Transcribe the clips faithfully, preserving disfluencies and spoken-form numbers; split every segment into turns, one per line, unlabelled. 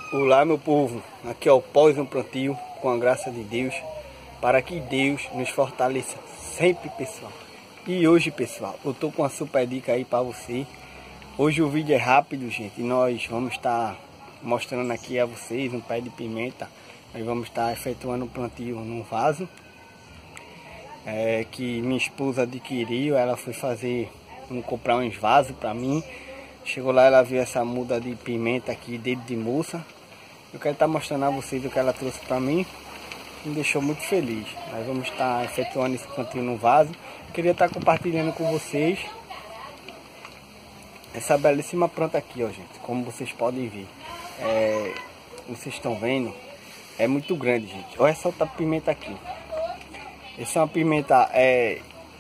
Olá, meu povo, aqui é o Pós um Plantio, com a graça de Deus, para que Deus nos fortaleça sempre, pessoal. E hoje, pessoal, eu tô com uma super dica aí para você. Hoje o vídeo é rápido, gente, e nós vamos estar mostrando aqui a vocês um pé de pimenta. Nós vamos estar efetuando um plantio num vaso é, que minha esposa adquiriu. Ela foi fazer, vamos comprar uns vasos para mim. Chegou lá, ela viu essa muda de pimenta aqui, dedo de moça. Eu quero estar mostrando a vocês o que ela trouxe para mim. Me deixou muito feliz. Nós vamos estar efetuando esse plantio no vaso. Queria estar compartilhando com vocês essa belíssima planta aqui, ó, gente. Como vocês podem ver, é, vocês estão vendo, é muito grande, gente. Olha só a pimenta aqui. Essa é uma pimenta, é,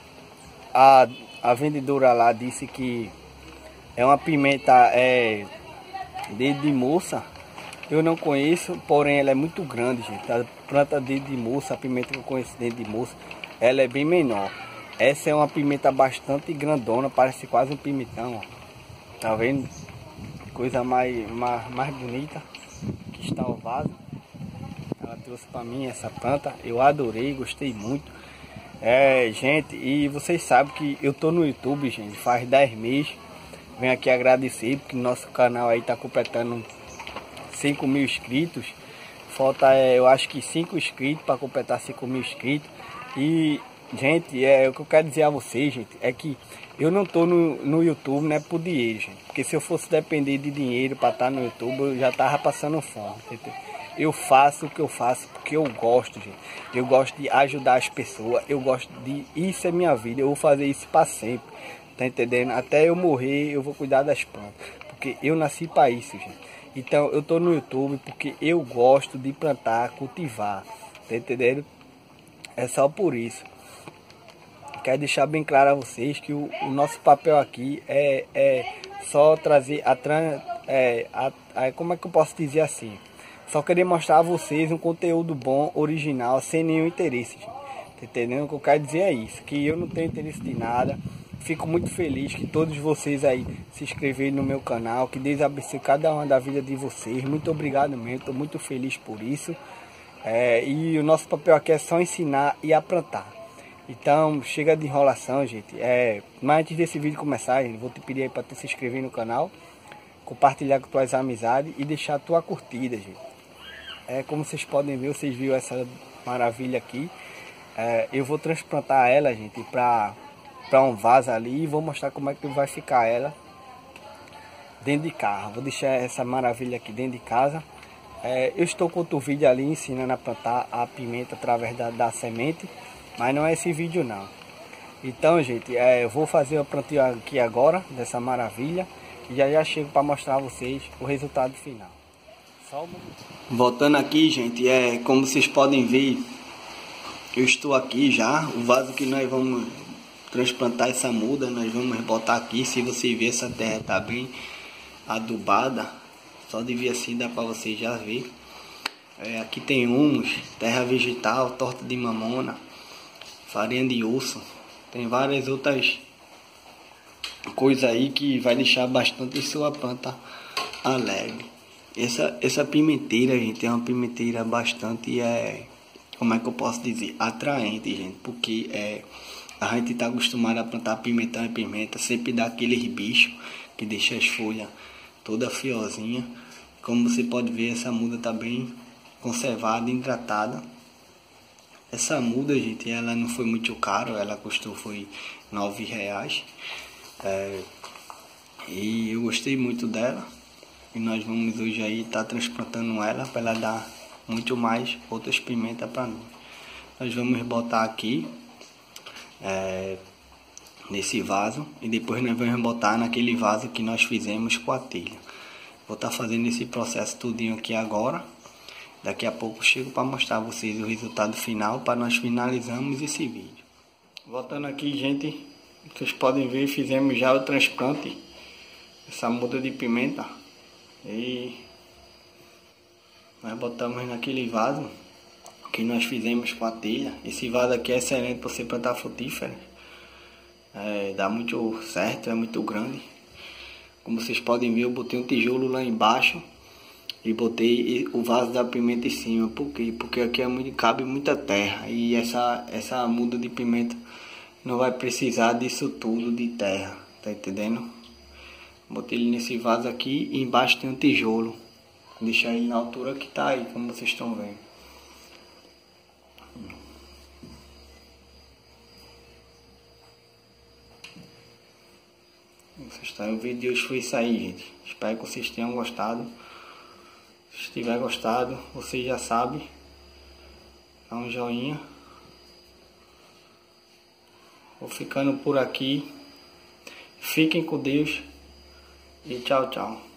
a, a vendedora lá disse que é uma pimenta é, dedo de moça. Eu não conheço, porém ela é muito grande, gente. A planta dedo de moça, a pimenta que eu conheço dedo de moça, ela é bem menor. Essa é uma pimenta bastante grandona, parece quase um pimentão, ó. Tá vendo? Coisa mais, mais, mais bonita que está o vaso. Ela trouxe para mim essa planta, eu adorei, gostei muito. É, gente, e vocês sabem que eu tô no YouTube, gente, faz dez meses. Venho aqui agradecer porque nosso canal aí tá completando cinco mil inscritos. Falta, é, eu acho que cinco inscritos para completar cinco mil inscritos. E, gente, é, o que eu quero dizer a vocês, gente, é que eu não tô no, no YouTube, não é por dinheiro, gente. Porque se eu fosse depender de dinheiro para estar no YouTube, eu já tava passando fome, entendeu? Eu faço o que eu faço porque eu gosto, gente. Eu gosto de ajudar as pessoas. Eu gosto de... Isso é minha vida. Eu vou fazer isso para sempre. Tá entendendo? Até eu morrer, eu vou cuidar das plantas. Porque eu nasci para isso, gente. Então, eu tô no YouTube porque eu gosto de plantar, cultivar. Tá entendendo? É só por isso. Quero deixar bem claro a vocês que o, o nosso papel aqui é, é só trazer a, é, a, a... Como é que eu posso dizer assim? Só querer mostrar a vocês um conteúdo bom, original, sem nenhum interesse, gente. Tá entendendo? O que eu quero dizer é isso. Que eu não tenho interesse de nada. Fico muito feliz que todos vocês aí se inscreverem no meu canal. Que Deus abençoe cada uma da vida de vocês. Muito obrigado mesmo. Estou muito feliz por isso. É, e o nosso papel aqui é só ensinar e a plantar. Então, chega de enrolação, gente. É, mas antes desse vídeo começar, gente, vou te pedir aí para tu se inscrever no canal. Compartilhar com tuas amizades e deixar a tua curtida, gente. É, como vocês podem ver, vocês viram essa maravilha aqui. É, eu vou transplantar ela, gente, para para um vaso ali e vou mostrar como é que vai ficar ela dentro de casa. Vou deixar essa maravilha aqui dentro de casa. É, eu estou com outro vídeo ali ensinando a plantar a pimenta através da, da semente, mas não é esse vídeo não. Então, gente, é, eu vou fazer o plantio aqui agora dessa maravilha e já já chego para mostrar a vocês o resultado final. Só um momento. Voltando aqui, gente, é como vocês podem ver, eu estou aqui já. O vaso que nós vamos transplantar, essa muda, nós vamos botar aqui. Se você ver, essa terra tá bem adubada, só de ver assim dá para você já ver. É, aqui tem humus, terra vegetal, torta de mamona, farinha de osso, tem várias outras coisas aí que vai deixar bastante sua planta alegre. Essa, essa pimenteira, gente, é uma pimenteira bastante, é, como é que eu posso dizer, atraente, gente, porque é, a gente está acostumado a plantar pimentão e pimenta, sempre dá aqueles bichos que deixa as folhas toda fiozinha. Como você pode ver, essa muda está bem conservada, hidratada. Essa muda, gente, ela não foi muito caro, ela custou foi nove reais. É, e eu gostei muito dela. E nós vamos hoje aí estar tá transplantando ela para ela dar muito mais outras pimentas para nós. Nós vamos botar aqui é, nesse vaso e depois nós vamos botar naquele vaso que nós fizemos com a telha. Vou estar tá fazendo esse processo tudinho aqui agora. Daqui a pouco eu chego para mostrar a vocês o resultado final, para nós finalizarmos esse vídeo. Voltando aqui, gente, vocês podem ver, fizemos já o transplante, essa muda de pimenta. E nós botamos naquele vaso que nós fizemos com a telha. Esse vaso aqui é excelente para você plantar frutíferas. É, dá muito certo, é muito grande. Como vocês podem ver, eu botei um tijolo lá embaixo E botei o vaso da pimenta em cima. Por quê? Porque aqui é muito, cabe muita terra. E essa, essa muda de pimenta não vai precisar disso tudo de terra. Tá entendendo? Botei ele nesse vaso aqui e embaixo tem um tijolo. Deixar ele na altura que tá aí, como vocês estão vendo. Vocês estão, o vídeo de hoje foi isso aí, gente. Espero que vocês tenham gostado. Se tiver gostado, você já sabe, dá um joinha. Vou ficando por aqui. Fiquem com Deus e tchau, tchau.